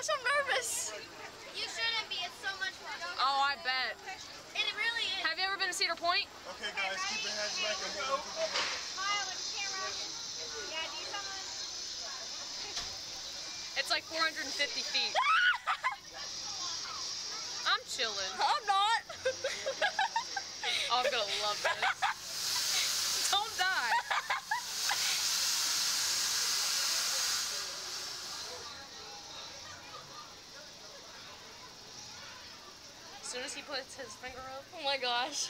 gosh, I'm nervous. You shouldn't be. It's so much fun. Oh, I bet. And it really is. Have you ever been to Cedar Point? Okay, guys, keep your heads back and go. Smile with the camera. Yeah, do something. It's like 450 feet. I'm chilling. I'm not. Oh, I'm gonna love this. Don't die. As soon as he puts his finger up. Oh my gosh.